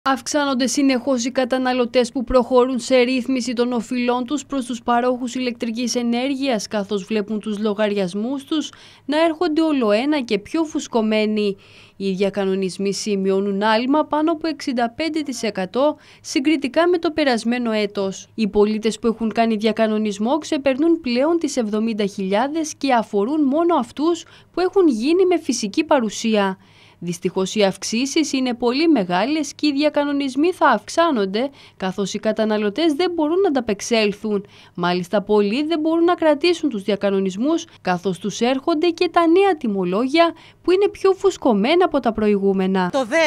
Αυξάνονται συνεχώς οι καταναλωτές που προχωρούν σε ρύθμιση των οφειλών τους προς τους παρόχους ηλεκτρικής ενέργειας, καθώς βλέπουν τους λογαριασμούς τους να έρχονται ολοένα και πιο φουσκωμένοι. Οι διακανονισμοί σημειώνουν άλμα πάνω από 65% συγκριτικά με το περασμένο έτος. Οι πολίτες που έχουν κάνει διακανονισμό ξεπερνούν πλέον τις 70.000 και αφορούν μόνο αυτούς που έχουν γίνει με φυσική παρουσία. Δυστυχώς οι αυξήσεις είναι πολύ μεγάλες και οι διακανονισμοί θα αυξάνονται, καθώς οι καταναλωτές δεν μπορούν να ανταπεξέλθουν. Μάλιστα πολλοί δεν μπορούν να κρατήσουν τους διακανονισμούς, καθώς τους έρχονται και τα νέα τιμολόγια που είναι πιο φουσκωμένα από τα προηγούμενα.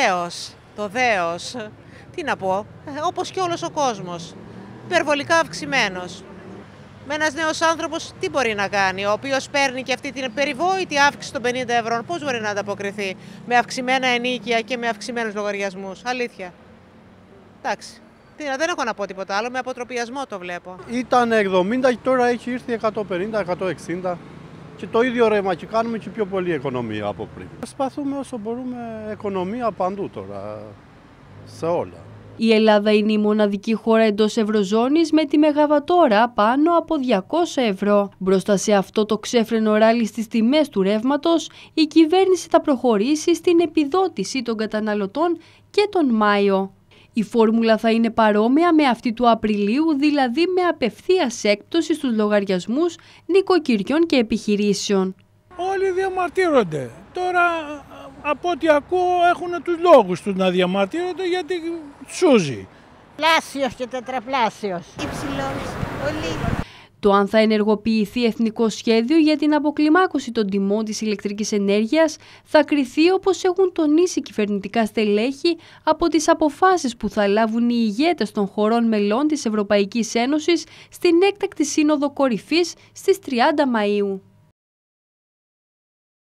Το δέος, τι να πω, όπως και όλος ο κόσμος, υπερβολικά αυξημένος. Με ένας νέος άνθρωπος τι μπορεί να κάνει, ο οποίος παίρνει και αυτή την περιβόητη αύξηση των 50 ευρώ, πώς μπορεί να ανταποκριθεί με αυξημένα ενοίκια και με αυξημένους λογαριασμούς, αλήθεια. Εντάξει, δεν έχω να πω τίποτα άλλο, με αποτροπιασμό το βλέπω. Ήταν 70 και τώρα έχει ήρθει 150-160 και το ίδιο ρεύμα και κάνουμε και πιο πολύ οικονομία από πριν. Προσπαθούμε όσο μπορούμε οικονομία παντού τώρα, σε όλα. Η Ελλάδα είναι η μοναδική χώρα εντός Ευρωζώνης με τη μεγαβατόρα πάνω από 200 ευρώ. Μπροστά σε αυτό το ξέφρενο ράλι στις τιμές του ρεύματος, η κυβέρνηση θα προχωρήσει στην επιδότηση των καταναλωτών και τον Μάιο. Η φόρμουλα θα είναι παρόμοια με αυτή του Απριλίου, δηλαδή με απευθείας έκπτωση στους λογαριασμούς νοικοκυριών και επιχειρήσεων. Όλοι διαμαρτύρονται. Τώρα, από ό,τι ακούω, έχουν τους λόγους τους να διαμαρτύρονται γιατί σούζει. Πλάσιος και τετραπλάσιος. Υψηλός, πολύ. Το αν θα ενεργοποιηθεί εθνικό σχέδιο για την αποκλιμάκωση των τιμών της ηλεκτρικής ενέργειας θα κριθεί, όπως έχουν τονίσει κυβερνητικά στελέχη, από τις αποφάσεις που θα λάβουν οι ηγέτες των χωρών μελών της Ευρωπαϊκής Ένωσης στην έκτακτη σύνοδο κορυφής στις 30 Μαΐου.